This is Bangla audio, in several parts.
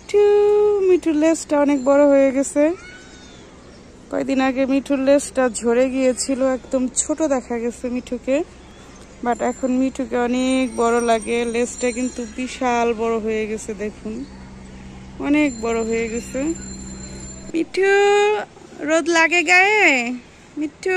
মিঠু মিঠুর লেজটা অনেক বড় হয়ে গেছে। কয়েকদিন আগে মিঠুর লেজটা ঝরে গিয়েছিল, একদম ছোট দেখা গেছে মিঠুকে, বাট এখন মিঠুকে অনেক বড় লাগে। লেজটা কিন্তু বিশাল বড় হয়ে গেছে, দেখুন অনেক বড় হয়ে গেছে। মিঠু রোদ লাগে গায়ে? মিঠু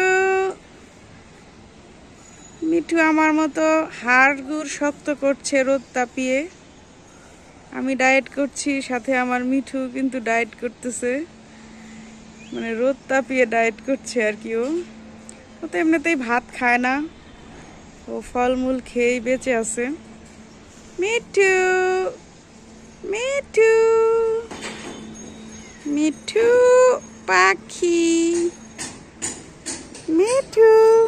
মিঠু আমার মতো হাড় গুড় শক্ত করছে রোদ তাপিয়ে। আমি ডায়েট করছি, সাথে আমার মিঠু কিন্তু ডায়েট করতেছে, মানে রোদ তাপিয়ে ডায়েট করছে আর কি। ও তো এমনিতেই ভাত খায় না, ও ফলমূল খেয়েই বেঁচে আছে। মিঠু মিঠু মিঠু পাখি, মিঠু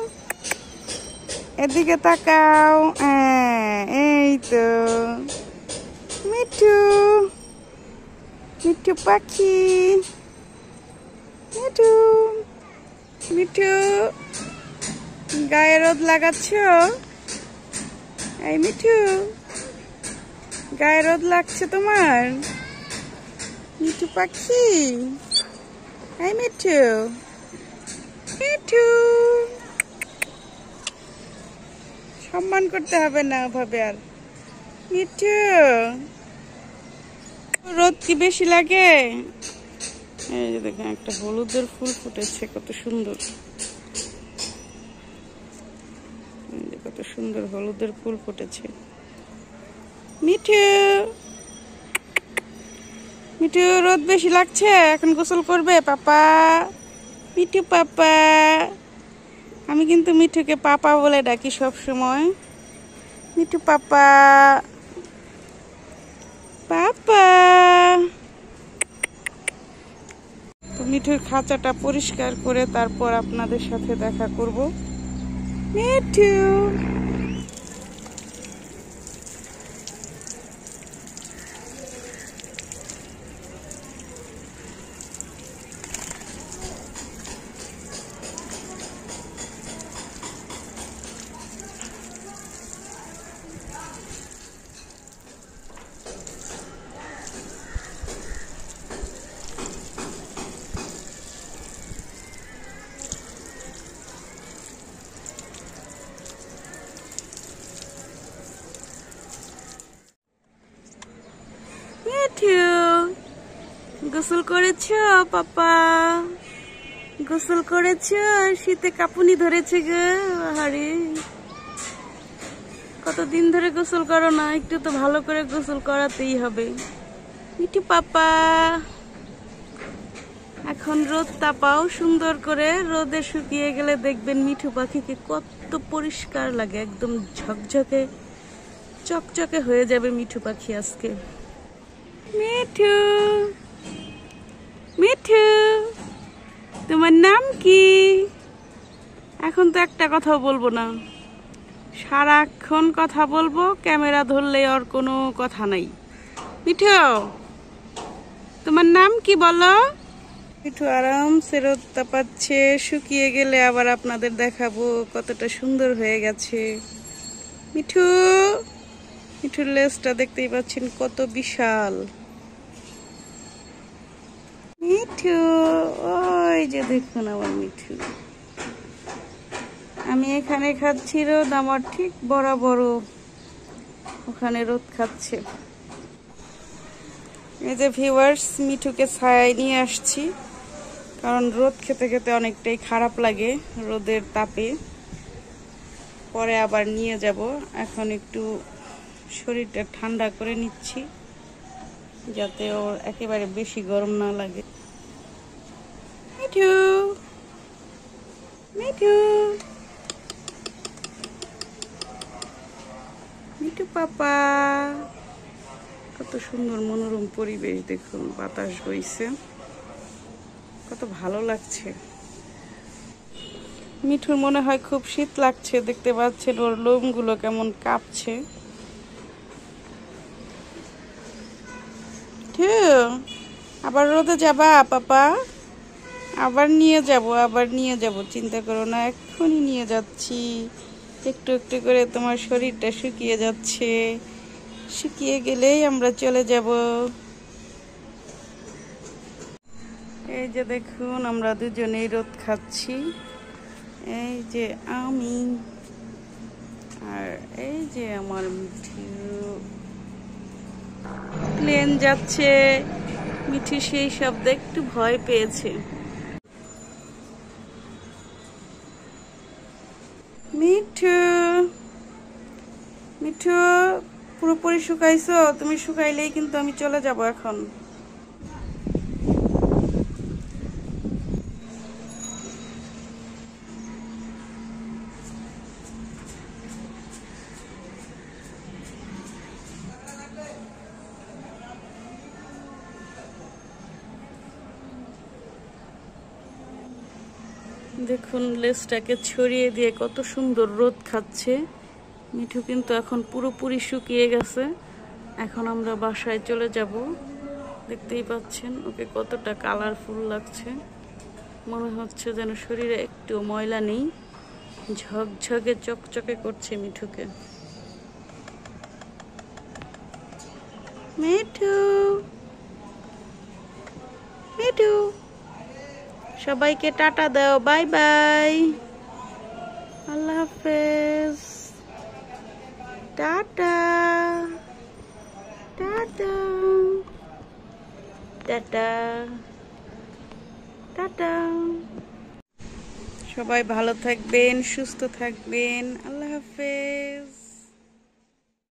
এদিকে তাকাও। এই তো মিঠু মিঠু পাখি, মিঠু মিঠু গায়ে রোদ লাগাচ্ছ? এই মিঠু গায়ে রোদ লাগছে তোমার? মিঠু পাখি, এই মিঠু মিঠু সম্মান করতে হবে না ওভাবে আর। মিঠু রোদ কি বেশি লাগে? এই যে দেখেন একটা হলুদের ফুল ফুটেছে, কত সুন্দর, কত সুন্দর হলুদের ফুল ফুটেছে। মিঠু মিঠু রোদ বেশি লাগছে, এখন গোসল করবে পাপা? মিঠু পাপা, আমি কিন্তু মিঠুকে পাপা বলে ডাকি সব সময়। মিঠু পাপা পাপা। তো মিঠুর খাঁচাটা পরিষ্কার করে তারপর আপনাদের সাথে দেখা করব। মিঠু গোসল করেছ পাপা? গোসল করেছ? শীতে কাঁপুনি ধরেছে গো। আরে কতদিন ধরে গোসল করো না, একটু তো ভালো করে গোসল করাতেই হবে। মিঠু পাপা এখন রোদ তাপাও সুন্দর করে, রোদে শুকিয়ে গেলে দেখবেন মিঠু পাখিকে কত পরিষ্কার লাগে, একদম ঝকঝকে চকচকে হয়ে যাবে মিঠু পাখি আজকে। মিঠু মিঠু তোমার নাম কি? এখন তো একটা কথাও বলবো না, সারাক্ষণ কথা বলবো, ক্যামেরা ধরলে আর কোনো কথা নাই। মিঠু তোমার নাম কি বলো? মিঠু আরামসে রোদ তাপাচ্ছে, শুকিয়ে গেলে আবার আপনাদের দেখাবো কতটা সুন্দর হয়ে গেছে। মিঠু মিঠুর লেজটা দেখতেই পাচ্ছেন কত বিশাল। মিঠু ওই যে দেখুন আমার মিঠু। আমি এখানে খাচ্ছি রোদ, আমার ঠিক বরাবর ওখানে রোদ খাচ্ছে। এই যে ভিউয়ার্স, মিঠুকে ছায়ায় নিয়ে আসছি, কারণ রোদ খেতে খেতে অনেকটাই খারাপ লাগে রোদের তাপে। পরে আবার নিয়ে যাব, এখন একটু শরীরটা ঠান্ডা করে নিচ্ছি যাতে ওর একেবারে বেশি গরম না লাগে। মিঠু মিঠু মিঠু পাপা, কত সুন্দর মনোরম পরিবেশ দেখুন, বাতাস বইছে, কত ভালো লাগছে। মিঠুর মনে হয় খুব শীত লাগছে, দেখতে পাচ্ছেন ওর লোমগুলো কেমন কাঁপছে। আবার রোদে যাবা পাপা? আবার নিয়ে যাব, চিন্তা করো না, এক্ষুনি নিয়ে যাচ্ছি। একটু একটু করে তোমার শরীরটা শুকিয়ে যাচ্ছে, শুকিয়ে গেলেই আমরা চলে যাব। এই যে দেখুন আমরা দুজনেই রোদ খাচ্ছি। এই যে আমি আর এই যে আমার মিঠু। প্লেন যাচ্ছে, মিঠু সেই শব্দে একটু ভয় পেয়েছে। মিঠু, মিঠু পুরোপুরি শুকাইছো? তুমি শুকাইলেই কিন্তু আমি চলে যাব এখন। দেখুন লেজটাকে ছড়িয়ে দিয়ে কত সুন্দর রোদ খাচ্ছে। মিঠু কিন্তু এখন পুরোপুরি শুকিয়ে গেছে। এখন আমরা বাসায় চলে যাব। দেখতেই পাচ্ছেন ওকে কতটা কালারফুল লাগছে। মনে হচ্ছে যেন শরীরে একটু ময়লা নেই, ঝকঝকে চকচকে করছে মিঠুকে। মিঠু, মিঠু, সবাইকে টাটা দাও, বাই বাই, আল্লাহ হাফেজ, টাটা, টাটা, টাটা, টাটা। সবাই ভালো থাকবেন, সুস্থ থাকবেন, আল্লাহ হাফেজ।